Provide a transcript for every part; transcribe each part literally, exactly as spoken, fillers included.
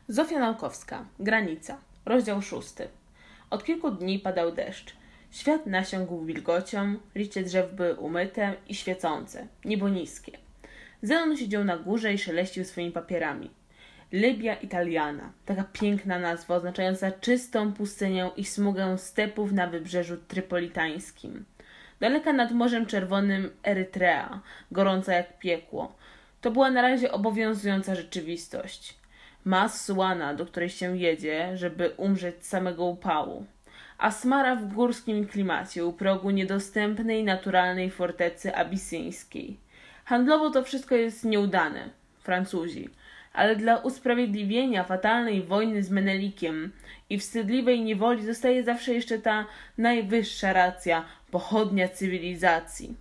Zofia Naukowska. Granica. Rozdział szósty. Od kilku dni padał deszcz. Świat nasiągł wilgocią, liście drzew były umyte i świecące, niebo niskie. Zenon siedział na górze i szeleścił swoimi papierami. Libia Italiana, taka piękna nazwa oznaczająca czystą pustynię i smugę stepów na wybrzeżu trypolitańskim. Daleka nad Morzem Czerwonym Erytrea, gorąca jak piekło. To była na razie obowiązująca rzeczywistość. Massuana, do której się jedzie, żeby umrzeć z samego upału. Asmara w górskim klimacie, u progu niedostępnej, naturalnej fortecy abisyńskiej. Handlowo to wszystko jest nieudane. Francuzi. Ale dla usprawiedliwienia fatalnej wojny z Menelikiem i wstydliwej niewoli zostaje zawsze jeszcze ta najwyższa racja, pochodnia cywilizacji.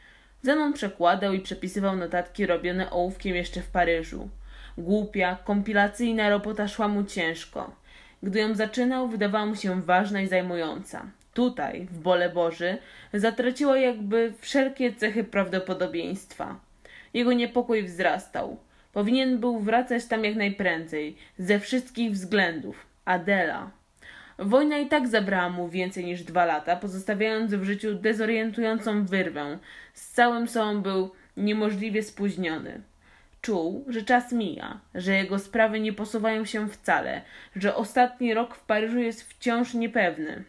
Zenon przekładał i przepisywał notatki robione ołówkiem jeszcze w Paryżu. Głupia, kompilacyjna robota szła mu ciężko. Gdy ją zaczynał, wydawała mu się ważna i zajmująca. Tutaj, w Bole Boży, zatraciła jakby wszelkie cechy prawdopodobieństwa. Jego niepokój wzrastał. Powinien był wracać tam jak najprędzej, ze wszystkich względów. Adela. Wojna i tak zabrała mu więcej niż dwa lata, pozostawiając w życiu dezorientującą wyrwę. Z całym sobą był niemożliwie spóźniony. Czuł, że czas mija, że jego sprawy nie posuwają się wcale, że ostatni rok w Paryżu jest wciąż niepewny.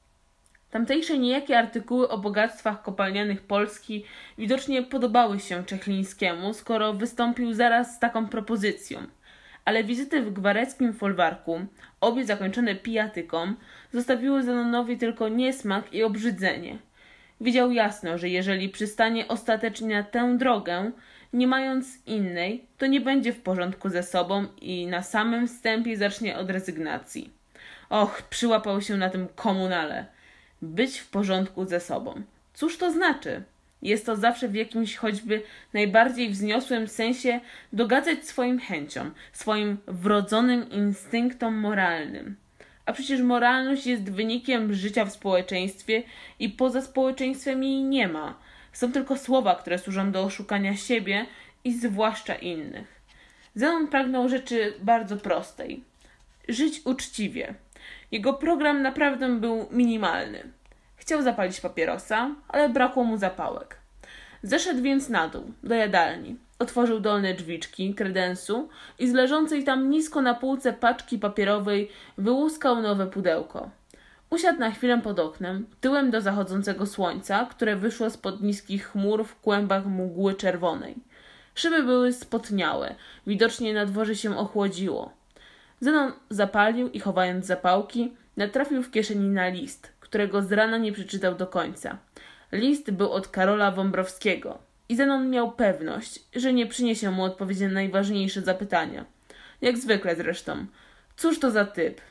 Tamtejsze niejakie artykuły o bogactwach kopalnianych Polski widocznie podobały się Czechlińskiemu, skoro wystąpił zaraz z taką propozycją. Ale wizyty w gwareckim folwarku, obie zakończone pijatyką, zostawiły Zenonowi tylko niesmak i obrzydzenie. Widział jasno, że jeżeli przystanie ostatecznie na tę drogę, nie mając innej, to nie będzie w porządku ze sobą i na samym wstępie zacznie od rezygnacji. Och, przyłapał się na tym komunale. Być w porządku ze sobą. Cóż to znaczy? Jest to zawsze w jakimś choćby najbardziej wzniosłym sensie dogadzać swoim chęciom, swoim wrodzonym instynktom moralnym. A przecież moralność jest wynikiem życia w społeczeństwie i poza społeczeństwem jej nie ma. Są tylko słowa, które służą do oszukania siebie i zwłaszcza innych. Zenon pragnął rzeczy bardzo prostej. Żyć uczciwie. Jego program naprawdę był minimalny. Chciał zapalić papierosa, ale brakło mu zapałek. Zeszedł więc na dół, do jadalni. Otworzył dolne drzwiczki kredensu i z leżącej tam nisko na półce paczki papierowej wyłuskał nowe pudełko. Usiadł na chwilę pod oknem, tyłem do zachodzącego słońca, które wyszło spod niskich chmur w kłębach mgły czerwonej. Szyby były spotniałe, widocznie na dworze się ochłodziło. Zenon zapalił i chowając zapałki, natrafił w kieszeni na list, którego z rana nie przeczytał do końca. List był od Karola Wąbrowskiego i Zenon miał pewność, że nie przyniesie mu odpowiedzi na najważniejsze zapytania. Jak zwykle zresztą. Cóż to za typ?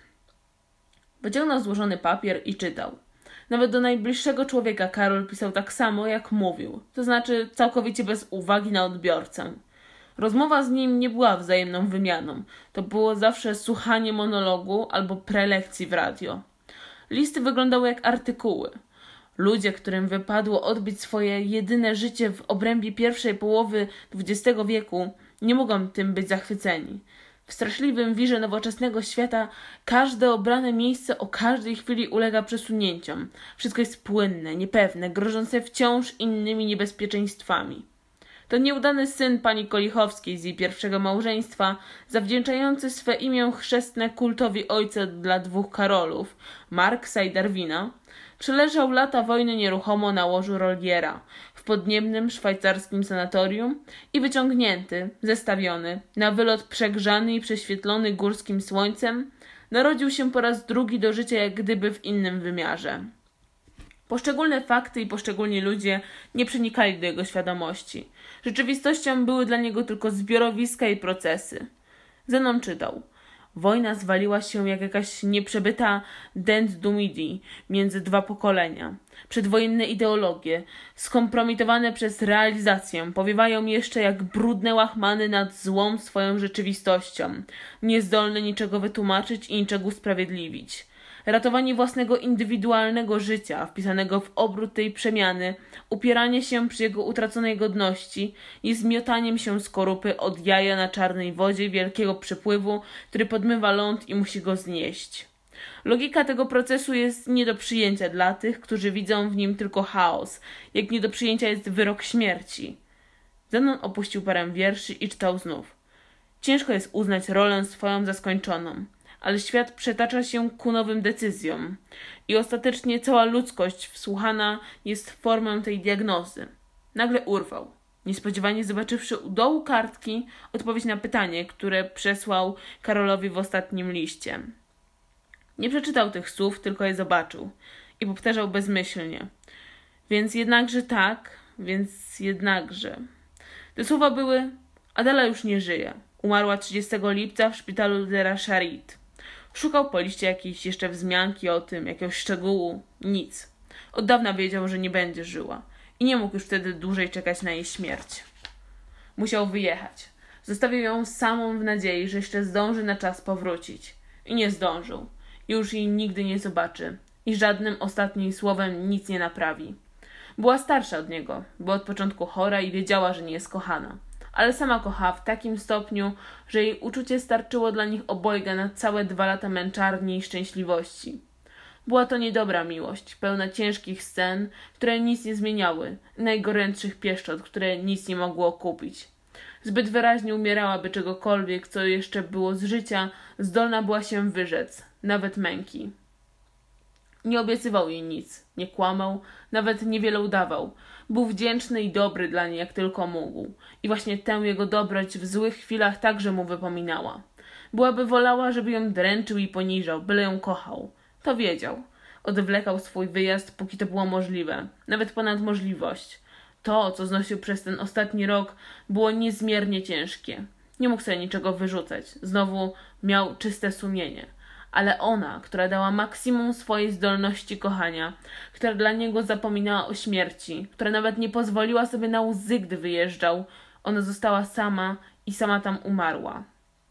Wyciągnął złożony papier i czytał. Nawet do najbliższego człowieka Karol pisał tak samo, jak mówił, to znaczy całkowicie bez uwagi na odbiorcę. Rozmowa z nim nie była wzajemną wymianą. To było zawsze słuchanie monologu albo prelekcji w radio. Listy wyglądały jak artykuły. Ludzie, którym wypadło odbyć swoje jedyne życie w obrębie pierwszej połowy dwudziestego wieku, nie mogą tym być zachwyceni. W straszliwym wirze nowoczesnego świata każde obrane miejsce o każdej chwili ulega przesunięciom. Wszystko jest płynne, niepewne, grożące wciąż innymi niebezpieczeństwami. To nieudany syn pani Kolichowskiej z jej pierwszego małżeństwa, zawdzięczający swe imię chrzestne kultowi ojca dla dwóch Karolów, Marksa i Darwina, przeleżał lata wojny nieruchomo na łożu Rolgiera w podniebnym szwajcarskim sanatorium i wyciągnięty, zestawiony, na wylot przegrzany i prześwietlony górskim słońcem, narodził się po raz drugi do życia jak gdyby w innym wymiarze. Poszczególne fakty i poszczególni ludzie nie przenikali do jego świadomości. Rzeczywistością były dla niego tylko zbiorowiska i procesy. Zenon czytał. Wojna zwaliła się jak jakaś nieprzebyta dent du midi między dwa pokolenia. Przedwojenne ideologie, skompromitowane przez realizację, powiewają jeszcze jak brudne łachmany nad złą swoją rzeczywistością, niezdolne niczego wytłumaczyć i niczego usprawiedliwić. Ratowanie własnego indywidualnego życia, wpisanego w obrót tej przemiany, upieranie się przy jego utraconej godności, jest miotaniem się skorupy od jaja na czarnej wodzie wielkiego przypływu, który podmywa ląd i musi go znieść. Logika tego procesu jest nie do przyjęcia dla tych, którzy widzą w nim tylko chaos, jak nie do przyjęcia jest wyrok śmierci. Zenon opuścił parę wierszy i czytał znów. Ciężko jest uznać rolę swoją za skończoną, ale świat przetacza się ku nowym decyzjom i ostatecznie cała ludzkość wsłuchana jest w formę tej diagnozy. Nagle urwał, niespodziewanie zobaczywszy u dołu kartki odpowiedź na pytanie, które przesłał Karolowi w ostatnim liście. Nie przeczytał tych słów, tylko je zobaczył i powtarzał bezmyślnie. Więc jednakże tak, więc jednakże. Te słowa były: Adela już nie żyje. Umarła trzydziestego lipca w szpitalu de la Charité. Szukał po liście jakiejś jeszcze wzmianki o tym, jakiegoś szczegółu. Nic. Od dawna wiedział, że nie będzie żyła i nie mógł już wtedy dłużej czekać na jej śmierć. Musiał wyjechać. Zostawił ją samą w nadziei, że jeszcze zdąży na czas powrócić. I nie zdążył. Już jej nigdy nie zobaczy i żadnym ostatnim słowem nic nie naprawi. Była starsza od niego, była od początku chora i wiedziała, że nie jest kochana. Ale sama kochała w takim stopniu, że jej uczucie starczyło dla nich obojga na całe dwa lata męczarni i szczęśliwości. Była to niedobra miłość, pełna ciężkich scen, które nic nie zmieniały, najgorętszych pieszczot, które nic nie mogło kupić. Zbyt wyraźnie umierała, by czegokolwiek, co jeszcze było z życia, zdolna była się wyrzec, nawet męki. Nie obiecywał jej nic, nie kłamał, nawet niewiele udawał. Był wdzięczny i dobry dla niej, jak tylko mógł. I właśnie tę jego dobroć w złych chwilach także mu wypominała. Byłaby wolała, żeby ją dręczył i poniżał, byle ją kochał. To wiedział. Odwlekał swój wyjazd, póki to było możliwe, nawet ponad możliwość. To, co znosił przez ten ostatni rok, było niezmiernie ciężkie. Nie mógł sobie niczego wyrzucać. Znowu miał czyste sumienie. Ale ona, która dała maksimum swojej zdolności kochania, która dla niego zapominała o śmierci, która nawet nie pozwoliła sobie na łzy, gdy wyjeżdżał, ona została sama i sama tam umarła.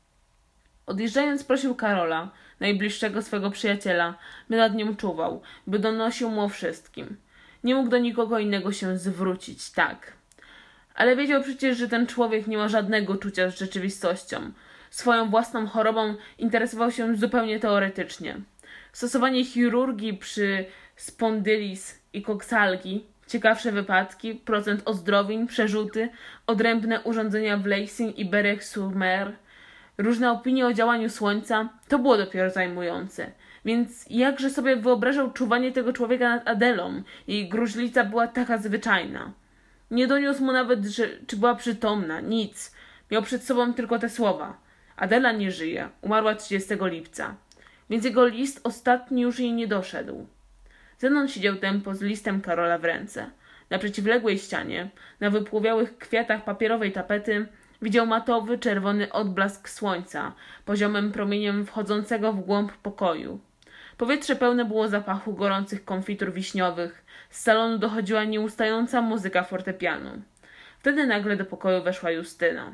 Odjeżdżając prosił Karola, najbliższego swego przyjaciela, by nad nią czuwał, by donosił mu o wszystkim. Nie mógł do nikogo innego się zwrócić, tak. Ale wiedział przecież, że ten człowiek nie ma żadnego czucia z rzeczywistością. Swoją własną chorobą interesował się zupełnie teoretycznie. Stosowanie chirurgii przy spondylis i koksalgii, ciekawsze wypadki, procent ozdrowień, przerzuty, odrębne urządzenia w Leysin i Berek-sur-Mer, różne opinie o działaniu słońca, to było dopiero zajmujące. Więc jakże sobie wyobrażał czuwanie tego człowieka nad Adelą? Jej gruźlica była taka zwyczajna. Nie doniósł mu nawet, że, czy była przytomna, nic. Miał przed sobą tylko te słowa. Adela nie żyje, umarła trzydziestego lipca. Więc jego list ostatni już jej nie doszedł. Zenon siedział tempo z listem Karola w ręce. Na przeciwległej ścianie, na wypłowiałych kwiatach papierowej tapety, widział matowy, czerwony odblask słońca, poziomym promieniem wchodzącego w głąb pokoju. Powietrze pełne było zapachu gorących konfitur wiśniowych. Z salonu dochodziła nieustająca muzyka fortepianu. Wtedy nagle do pokoju weszła Justyna.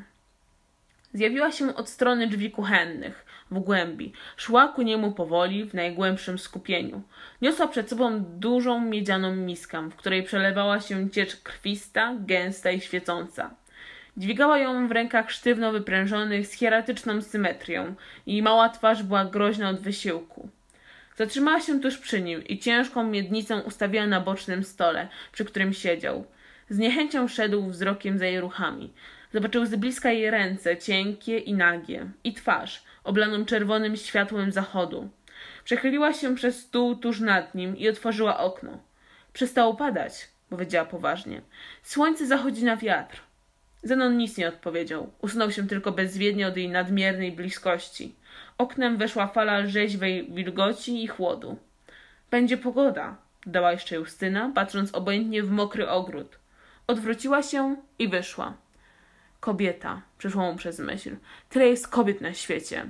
Zjawiła się od strony drzwi kuchennych, w głębi. Szła ku niemu powoli, w najgłębszym skupieniu. Niosła przed sobą dużą miedzianą miskę, w której przelewała się ciecz krwista, gęsta i świecąca. Dźwigała ją w rękach sztywno wyprężonych z hieratyczną symetrią i mała twarz była groźna od wysiłku. Zatrzymała się tuż przy nim i ciężką miednicę ustawiła na bocznym stole, przy którym siedział. Z niechęcią szedł wzrokiem za jej ruchami. Zobaczył z bliska jej ręce, cienkie i nagie, i twarz, oblaną czerwonym światłem zachodu. Przechyliła się przez stół tuż nad nim i otworzyła okno. Przestało padać, powiedziała poważnie. Słońce zachodzi na wiatr. Zenon nic nie odpowiedział. Usunął się tylko bezwiednie od jej nadmiernej bliskości. Oknem weszła fala rzeźwej wilgoci i chłodu. Będzie pogoda, dodała jeszcze Justyna, patrząc obojętnie w mokry ogród. Odwróciła się i wyszła. Kobieta, przyszło mu przez myśl. Tyle jest kobiet na świecie.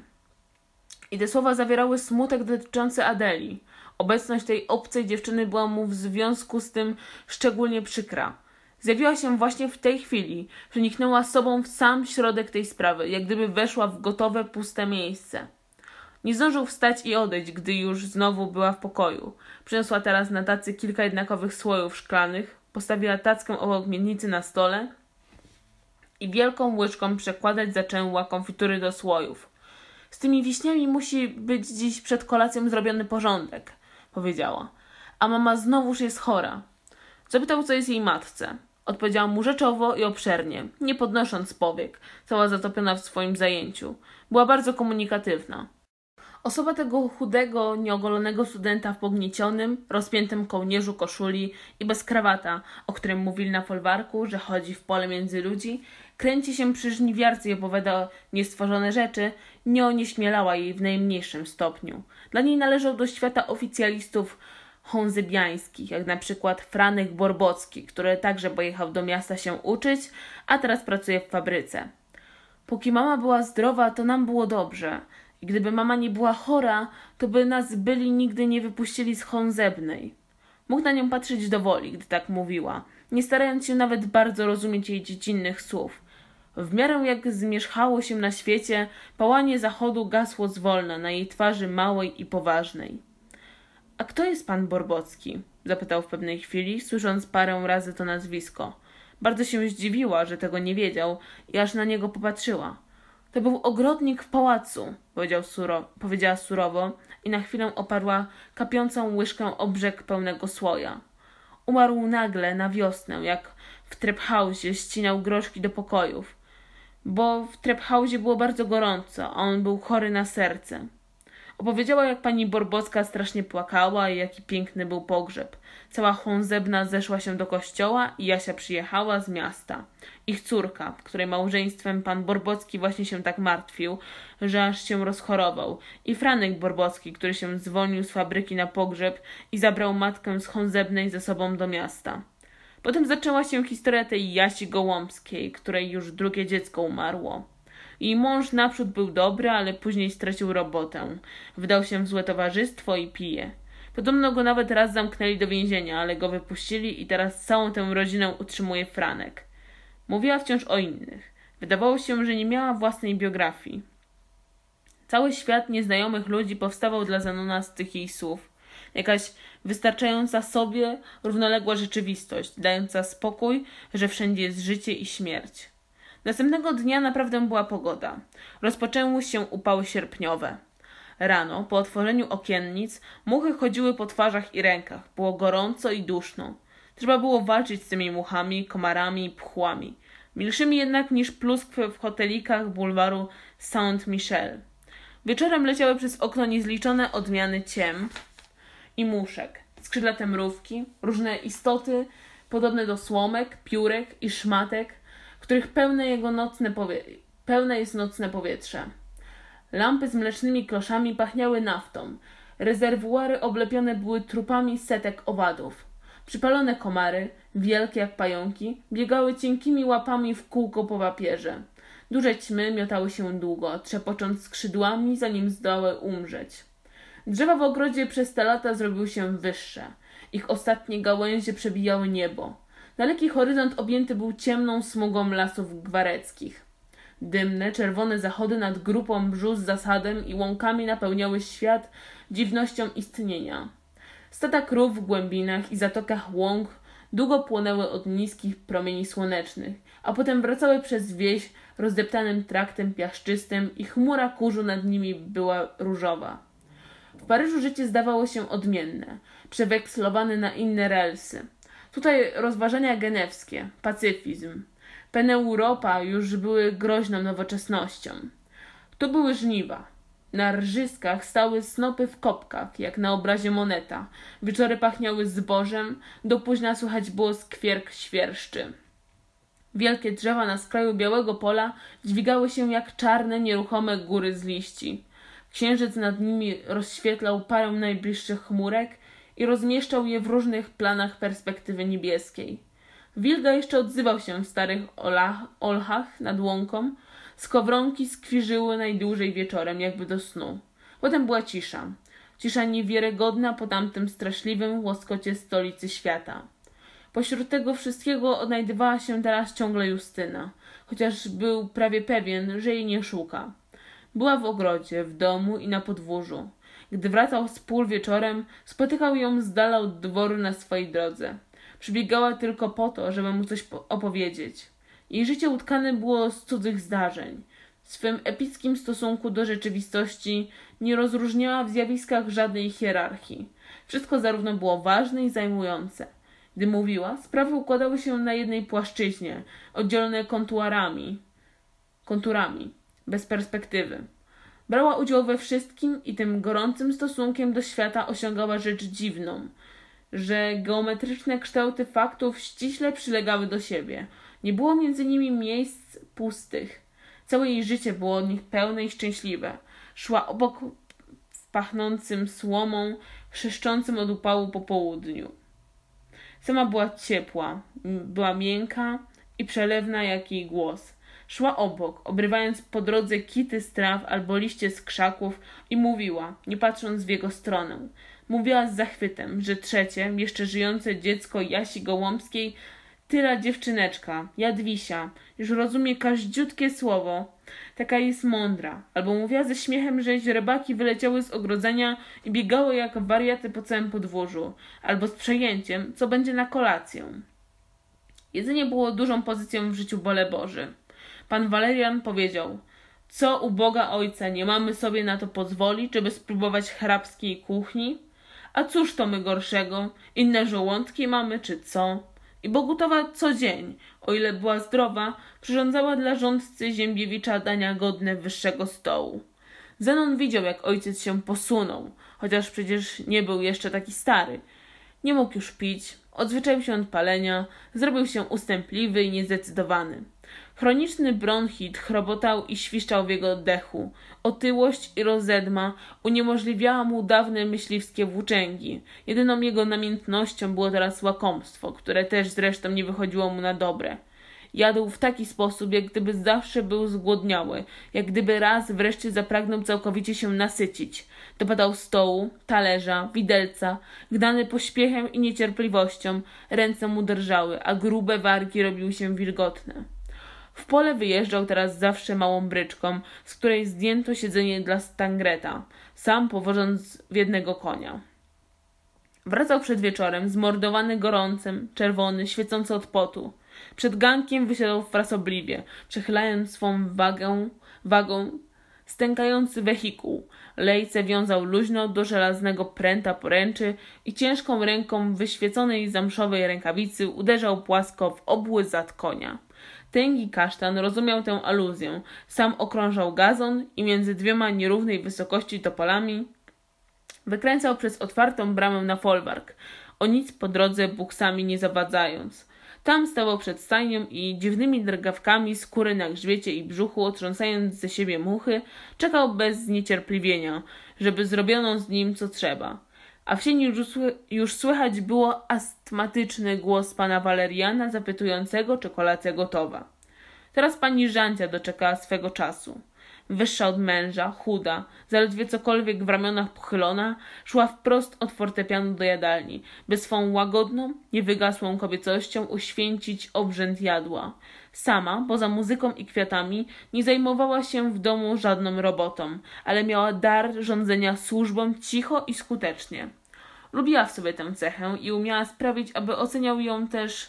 I te słowa zawierały smutek dotyczący Adeli. Obecność tej obcej dziewczyny była mu w związku z tym szczególnie przykra. Zjawiła się właśnie w tej chwili, przeniknęła sobą w sam środek tej sprawy, jak gdyby weszła w gotowe, puste miejsce. Nie zdążył wstać i odejść, gdy już znowu była w pokoju. Przyniosła teraz na tacy kilka jednakowych słojów szklanych, postawiła tackę obok miednicy na stole i wielką łyżką przekładać zaczęła konfitury do słojów. Z tymi wiśniami musi być dziś przed kolacją zrobiony porządek, powiedziała. A mama znowuż jest chora. Zapytał, co jest jej matce. Odpowiedziała mu rzeczowo i obszernie, nie podnosząc powiek, cała zatopiona w swoim zajęciu. Była bardzo komunikatywna. Osoba tego chudego, nieogolonego studenta w pogniecionym, rozpiętym kołnierzu koszuli i bez krawata, o którym mówili na folwarku, że chodzi w pole między ludzi, kręci się przy żniwiarce i opowiada niestworzone rzeczy, nie onieśmielała jej w najmniejszym stopniu. Dla niej należał do świata oficjalistów honzybiańskich, jak na przykład Franek Borbocki, który także pojechał do miasta się uczyć, a teraz pracuje w fabryce. Póki mama była zdrowa, to nam było dobrze. I gdyby mama nie była chora, to by nas byli nigdy nie wypuścili z Honzebnej. Mógł na nią patrzeć do woli, gdy tak mówiła, nie starając się nawet bardzo rozumieć jej dziecinnych słów. W miarę jak zmierzchało się na świecie, pałanie zachodu gasło zwolna na jej twarzy małej i poważnej. — A kto jest pan Borbocki? — zapytał w pewnej chwili, słysząc parę razy to nazwisko. Bardzo się zdziwiła, że tego nie wiedział i aż na niego popatrzyła. — To był ogrodnik w pałacu — powiedział suro, powiedziała surowo i na chwilę oparła kapiącą łyżkę o brzeg pełnego słoja. Umarł nagle na wiosnę, jak w Trephausie ścinał groszki do pokojów, bo w Trephausie było bardzo gorąco, a on był chory na serce. Opowiedziała, jak pani Borbocka strasznie płakała i jaki piękny był pogrzeb. Cała Honzebna zeszła się do kościoła i Jasia przyjechała z miasta. Ich córka, której małżeństwem pan Borbocki właśnie się tak martwił, że aż się rozchorował, i Franek Borbocki, który się zwolnił z fabryki na pogrzeb i zabrał matkę z Honzebnej ze sobą do miasta. Potem zaczęła się historia tej Jasi Gołąbskiej, której już drugie dziecko umarło. Jej mąż naprzód był dobry, ale później stracił robotę. Wdał się w złe towarzystwo i pije. Podobno go nawet raz zamknęli do więzienia, ale go wypuścili i teraz całą tę rodzinę utrzymuje Franek. Mówiła wciąż o innych. Wydawało się, że nie miała własnej biografii. Cały świat nieznajomych ludzi powstawał dla Zenona z tych jej słów. Jakaś wystarczająca sobie, równoległa rzeczywistość, dająca spokój, że wszędzie jest życie i śmierć. Następnego dnia naprawdę była pogoda. Rozpoczęły się upały sierpniowe. Rano, po otworzeniu okiennic, muchy chodziły po twarzach i rękach. Było gorąco i duszno. Trzeba było walczyć z tymi muchami, komarami i pchłami. Milszymi jednak niż pluskwy w hotelikach bulwaru Saint-Michel. Wieczorem leciały przez okno niezliczone odmiany ciem i muszek, skrzydlate mrówki, różne istoty podobne do słomek, piórek i szmatek, których pełne, jego nocne powie- pełne jest nocne powietrze. Lampy z mlecznymi kloszami pachniały naftą. Rezerwuary oblepione były trupami setek owadów. Przypalone komary, wielkie jak pająki, biegały cienkimi łapami w kółko po papierze. Duże ćmy miotały się długo, trzepocząc skrzydłami, zanim zdołały umrzeć. Drzewa w ogrodzie przez te lata zrobiły się wyższe. Ich ostatnie gałęzie przebijały niebo. Daleki horyzont objęty był ciemną smugą lasów gwareckich. Dymne, czerwone zachody nad grupą brzus zasadem i łąkami napełniały świat dziwnością istnienia. Stada krów w głębinach i zatokach łąk długo płonęły od niskich promieni słonecznych, a potem wracały przez wieś rozdeptanym traktem piaszczystym i chmura kurzu nad nimi była różowa. W Paryżu życie zdawało się odmienne, przewekslowane na inne relsy. Tutaj rozważania genewskie, pacyfizm, Peneuropa już były groźną nowoczesnością. Tu były żniwa. Na rżyskach stały snopy w kopkach, jak na obrazie Moneta. Wieczory pachniały zbożem, do późna słychać było skwierk świerszczy. Wielkie drzewa na skraju białego pola dźwigały się jak czarne, nieruchome góry z liści. Księżyc nad nimi rozświetlał parę najbliższych chmurek i rozmieszczał je w różnych planach perspektywy niebieskiej. Wilga jeszcze odzywał się w starych olach, olchach nad łąką. Skowronki skwirzyły najdłużej wieczorem, jakby do snu. Potem była cisza. Cisza niewiarygodna po tamtym straszliwym łoskocie stolicy świata. Pośród tego wszystkiego odnajdywała się teraz ciągle Justyna, chociaż był prawie pewien, że jej nie szuka. Była w ogrodzie, w domu i na podwórzu. Gdy wracał z pól wieczorem, spotykał ją z dala od dworu na swojej drodze. Przybiegała tylko po to, żeby mu coś opowiedzieć. Jej życie utkane było z cudzych zdarzeń. W swym epickim stosunku do rzeczywistości nie rozróżniała w zjawiskach żadnej hierarchii. Wszystko zarówno było ważne i zajmujące. Gdy mówiła, sprawy układały się na jednej płaszczyźnie, oddzielone konturami, konturami, bez perspektywy. Brała udział we wszystkim i tym gorącym stosunkiem do świata osiągała rzecz dziwną, że geometryczne kształty faktów ściśle przylegały do siebie. Nie było między nimi miejsc pustych. Całe jej życie było od nich pełne i szczęśliwe. Szła obok w pachnącym słomą, chrzeszczącym od upału po południu. Sama była ciepła, była miękka i przelewna jak jej głos. Szła obok, obrywając po drodze kity z traw albo liście z krzaków i mówiła, nie patrząc w jego stronę. Mówiła z zachwytem, że trzecie, jeszcze żyjące dziecko Jasi Gołąbskiej, tyla dziewczyneczka, Jadwisia, już rozumie każdziutkie słowo. Taka jest mądra. Albo mówiła ze śmiechem, że źrebaki wyleciały z ogrodzenia i biegały jak wariaty po całym podwórzu. Albo z przejęciem, co będzie na kolację. Jedzenie było dużą pozycją w życiu Bole Boży. Pan Walerian powiedział, co u Boga Ojca nie mamy sobie na to pozwolić, żeby spróbować hrabskiej kuchni? A cóż to my gorszego? Inne żołądki mamy, czy co? I Bogutowa co dzień, o ile była zdrowa, przyrządzała dla rządcy Ziembiewicza dania godne wyższego stołu. Zenon widział, jak ojciec się posunął, chociaż przecież nie był jeszcze taki stary. Nie mógł już pić, odzwyczaił się od palenia, zrobił się ustępliwy i niezdecydowany. Chroniczny bronchit chrobotał i świszczał w jego oddechu. Otyłość i rozedma uniemożliwiała mu dawne myśliwskie włóczęgi. Jedyną jego namiętnością było teraz łakomstwo, które też zresztą nie wychodziło mu na dobre. Jadł w taki sposób, jak gdyby zawsze był zgłodniały, jak gdyby raz wreszcie zapragnął całkowicie się nasycić. Dopadał stołu, talerza, widelca, gnany pośpiechem i niecierpliwością, ręce mu drżały, a grube wargi robiły się wilgotne. W pole wyjeżdżał teraz zawsze małą bryczką, z której zdjęto siedzenie dla Stangreta, sam powożąc w jednego konia. Wracał przed wieczorem, zmordowany gorącem, czerwony, świecący od potu. Przed gankiem wysiadał frasobliwie, przechylając swą wagę, wagą stękający wehikuł. Lejce wiązał luźno do żelaznego pręta poręczy i ciężką ręką w wyświeconej zamszowej rękawicy uderzał płasko w obły zad konia. Tęgi kasztan rozumiał tę aluzję. Sam okrążał gazon i między dwiema nierównej wysokości topolami wykręcał przez otwartą bramę na folwark, o nic po drodze buksami nie zawadzając. Tam stawał przed stajnią i dziwnymi drgawkami skóry na grzbiecie i brzuchu, otrząsając ze siebie muchy, czekał bez zniecierpliwienia, żeby zrobiono z nim co trzeba. A w sieni już, już słychać było astmatyczny głos pana Waleriana zapytującego, czy kolacja gotowa. Teraz pani Żandzia doczekała swego czasu. Wyższa od męża, chuda, zaledwie cokolwiek w ramionach pochylona, szła wprost od fortepianu do jadalni, by swą łagodną, niewygasłą kobiecością uświęcić obrzęd jadła. Sama, poza muzyką i kwiatami, nie zajmowała się w domu żadną robotą, ale miała dar rządzenia służbą cicho i skutecznie. Lubiła w sobie tę cechę i umiała sprawić, aby oceniał ją też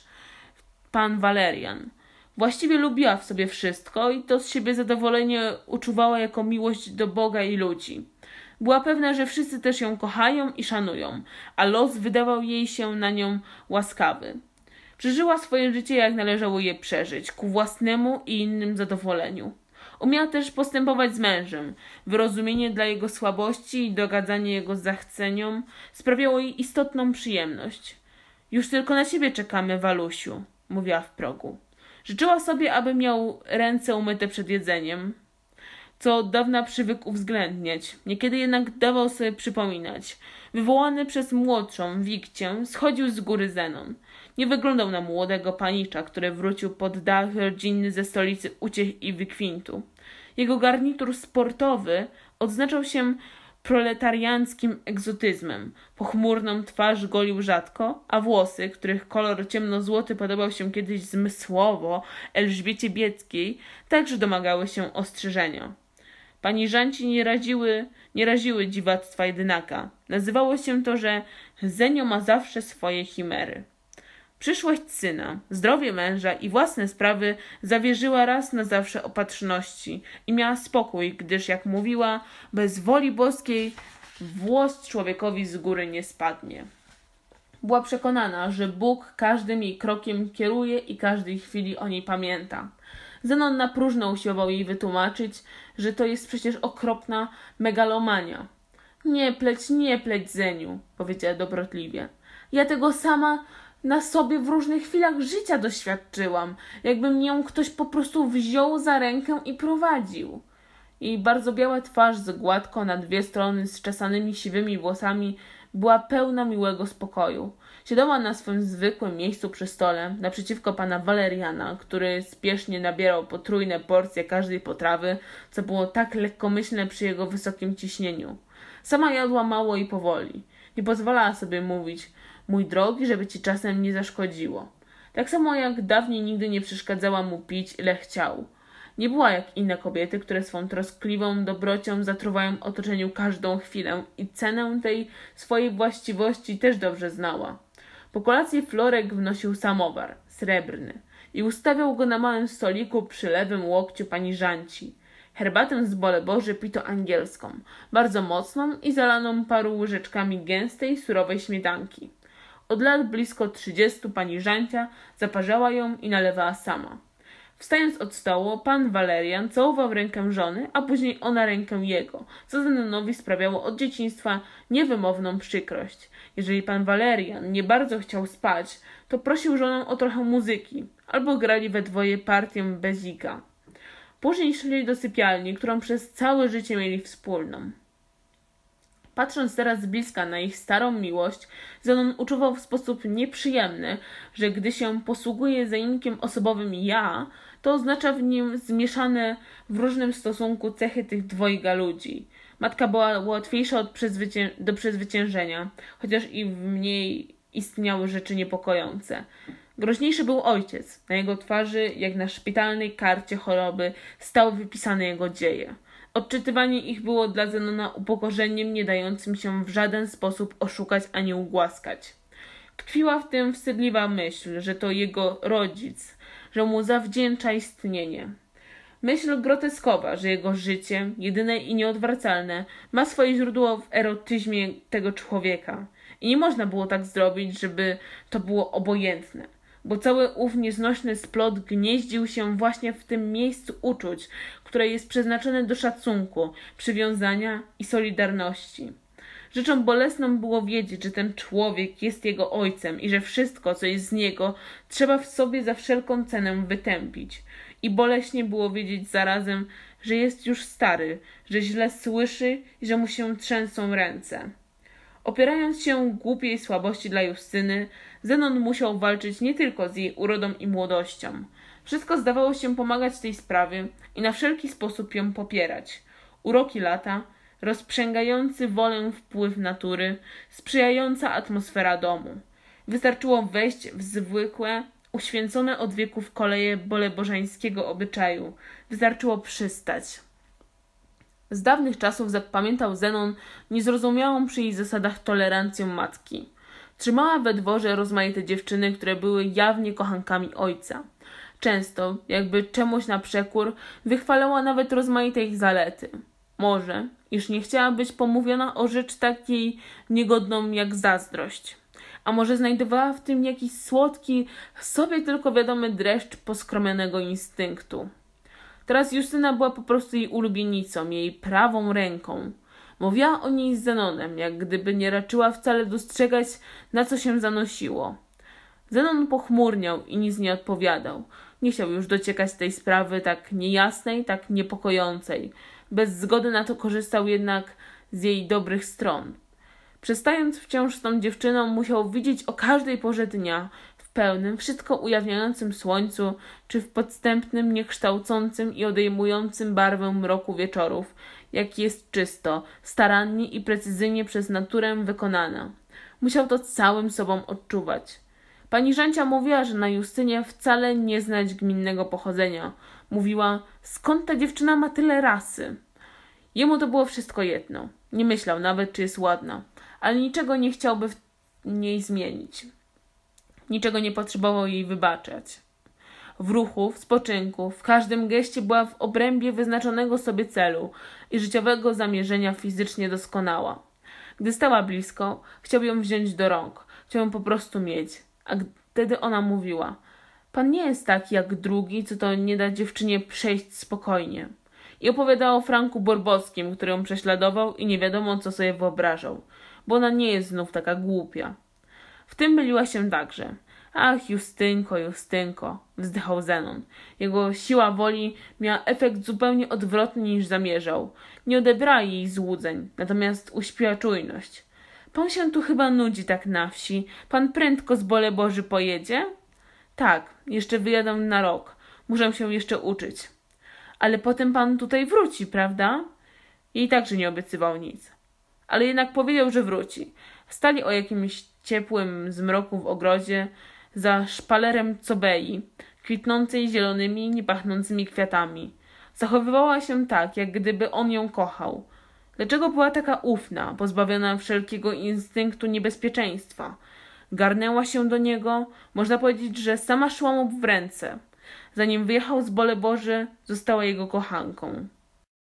pan Walerian. Właściwie lubiła w sobie wszystko i to z siebie zadowolenie uczuwała jako miłość do Boga i ludzi. Była pewna, że wszyscy też ją kochają i szanują, a los wydawał jej się na nią łaskawy. Przeżyła swoje życie, jak należało je przeżyć, ku własnemu i innym zadowoleniu. Umiała też postępować z mężem. Wyrozumienie dla jego słabości i dogadzanie jego zachceniom sprawiało jej istotną przyjemność. Już tylko na ciebie czekamy, Walusiu, mówiła w progu. Życzyła sobie, aby miał ręce umyte przed jedzeniem, co od dawna przywykł uwzględniać. Niekiedy jednak dawał sobie przypominać. Wywołany przez młodszą, Wikcię, schodził z góry Zenon. Nie wyglądał na młodego panicza, który wrócił pod dach rodzinny ze stolicy uciech i wykwintu. Jego garnitur sportowy odznaczał się proletarianckim egzotyzmem. Pochmurną twarz golił rzadko, a włosy, których kolor ciemnozłoty podobał się kiedyś zmysłowo Elżbiecie Bieckiej, także domagały się ostrzyżenia. Pani Żanci nie raziły, nie raziły dziwactwa jedynaka. Nazywało się to, że Zenio ma zawsze swoje chimery. Przyszłość syna, zdrowie męża i własne sprawy zawierzyła raz na zawsze opatrzności i miała spokój, gdyż, jak mówiła, bez woli boskiej włos człowiekowi z góry nie spadnie. Była przekonana, że Bóg każdym jej krokiem kieruje i każdej chwili o niej pamięta. Zenon na próżno usiłował jej wytłumaczyć, że to jest przecież okropna megalomania. Nie pleć, nie pleć, Zeniu, powiedziała dobrotliwie. Ja tego sama na sobie w różnych chwilach życia doświadczyłam, jakby mnie ktoś po prostu wziął za rękę i prowadził. Jej bardzo biała twarz z gładko na dwie strony zczesanymi siwymi włosami była pełna miłego spokoju. Siedziała na swym zwykłym miejscu przy stole, naprzeciwko pana Waleriana, który spiesznie nabierał potrójne porcje każdej potrawy, co było tak lekkomyślne przy jego wysokim ciśnieniu. Sama jadła mało i powoli. Nie pozwalała sobie mówić: mój drogi, żeby ci czasem nie zaszkodziło. Tak samo jak dawniej nigdy nie przeszkadzała mu pić, ile chciał. Nie była jak inne kobiety, które swą troskliwą dobrocią zatruwają otoczeniu każdą chwilę i cenę tej swojej właściwości też dobrze znała. Po kolacji Florek wnosił samowar, srebrny, i ustawiał go na małym stoliku przy lewym łokciu pani Żanci. Herbatę z Boleboży pito angielską, bardzo mocną i zalaną paru łyżeczkami gęstej, surowej śmietanki. Od lat blisko trzydziestu pani Żancia zaparzała ją i nalewała sama. Wstając od stołu, pan Walerian całował rękę żony, a później ona rękę jego, co Zenonowi sprawiało od dzieciństwa niewymowną przykrość. Jeżeli pan Walerian nie bardzo chciał spać, to prosił żonę o trochę muzyki, albo grali we dwoje partię bezika. Później szli do sypialni, którą przez całe życie mieli wspólną. Patrząc teraz z bliska na ich starą miłość, Zenon uczuwał w sposób nieprzyjemny, że gdy się posługuje zaimkiem osobowym ja, to oznacza w nim zmieszane w różnym stosunku cechy tych dwojga ludzi. Matka była łatwiejsza od przezwycię- do przezwyciężenia, chociaż i w niej istniały rzeczy niepokojące. Groźniejszy był ojciec. Na jego twarzy, jak na szpitalnej karcie choroby, stały wypisane jego dzieje. Odczytywanie ich było dla Zenona upokorzeniem nie dającym się w żaden sposób oszukać ani ugłaskać. Tkwiła w tym wstydliwa myśl, że to jego rodzic, że mu zawdzięcza istnienie. Myśl groteskowa, że jego życie, jedyne i nieodwracalne, ma swoje źródło w erotyzmie tego człowieka. I nie można było tak zrobić, żeby to było obojętne, bo cały ów nieznośny splot gnieździł się właśnie w tym miejscu uczuć, które jest przeznaczone do szacunku, przywiązania i solidarności. Rzeczą bolesną było wiedzieć, że ten człowiek jest jego ojcem i że wszystko, co jest z niego, trzeba w sobie za wszelką cenę wytępić. I boleśnie było wiedzieć zarazem, że jest już stary, że źle słyszy i że mu się trzęsą ręce. Opierając się głupiej słabości dla Justyny, Zenon musiał walczyć nie tylko z jej urodą i młodością. Wszystko zdawało się pomagać tej sprawie i na wszelki sposób ją popierać. Uroki lata, rozprzęgający wolę wpływ natury, sprzyjająca atmosfera domu. Wystarczyło wejść w zwykłe, uświęcone od wieków koleje bolebożańskiego obyczaju. Wystarczyło przystać. Z dawnych czasów zapamiętał Zenon niezrozumiałą przy jej zasadach tolerancję matki. Trzymała we dworze rozmaite dziewczyny, które były jawnie kochankami ojca. Często, jakby czemuś na przekór, wychwalała nawet rozmaite ich zalety. Może, iż nie chciała być pomówiona o rzecz takiej niegodną jak zazdrość. A może znajdowała w tym jakiś słodki, sobie tylko wiadomy dreszcz poskromionego instynktu. Teraz Justyna była po prostu jej ulubienicą, jej prawą ręką. Mówiła o niej z Zenonem, jak gdyby nie raczyła wcale dostrzegać, na co się zanosiło. Zenon pochmurniał i nic nie odpowiadał. Nie chciał już dociekać tej sprawy tak niejasnej, tak niepokojącej. Bez zgody na to korzystał jednak z jej dobrych stron. Przestając wciąż z tą dziewczyną, musiał widzieć o każdej porze dnia, w pełnym, wszystko ujawniającym słońcu, czy w podstępnym, niekształcącym i odejmującym barwę mroku wieczorów, jak jest czysto, starannie i precyzyjnie przez naturę wykonana. Musiał to całym sobą odczuwać. Pani Żancia mówiła, że na Justynie wcale nie znać gminnego pochodzenia. Mówiła, skąd ta dziewczyna ma tyle rasy? Jemu to było wszystko jedno. Nie myślał nawet, czy jest ładna, ale niczego nie chciałby w niej zmienić. Niczego nie potrzebował jej wybaczać. W ruchu, w spoczynku, w każdym geście była w obrębie wyznaczonego sobie celu i życiowego zamierzenia fizycznie doskonała. Gdy stała blisko, chciał ją wziąć do rąk, chciał ją po prostu mieć, a wtedy ona mówiła: pan nie jest taki jak drugi, co to nie da dziewczynie przejść spokojnie. I opowiadała o Franku Borbockim, który ją prześladował i nie wiadomo co sobie wyobrażał, bo ona nie jest znów taka głupia. W tym myliła się także. Ach, Justynko, Justynko, wzdychał Zenon. Jego siła woli miała efekt zupełnie odwrotny niż zamierzał. Nie odebrała jej złudzeń, natomiast uśpiła czujność. Pan się tu chyba nudzi tak na wsi. Pan prędko z bole Boży pojedzie? Tak, jeszcze wyjadę na rok. Muszę się jeszcze uczyć. Ale potem pan tutaj wróci, prawda? Jej także nie obiecywał nic. Ale jednak powiedział, że wróci. Stali o jakimś ciepłym zmroku w ogrodzie za szpalerem cobei, kwitnącej zielonymi, niepachnącymi kwiatami. Zachowywała się tak, jak gdyby on ją kochał. Dlaczego była taka ufna, pozbawiona wszelkiego instynktu niebezpieczeństwa? Garnęła się do niego, można powiedzieć, że sama szła mu w ręce. Zanim wyjechał z Bole Boży, została jego kochanką.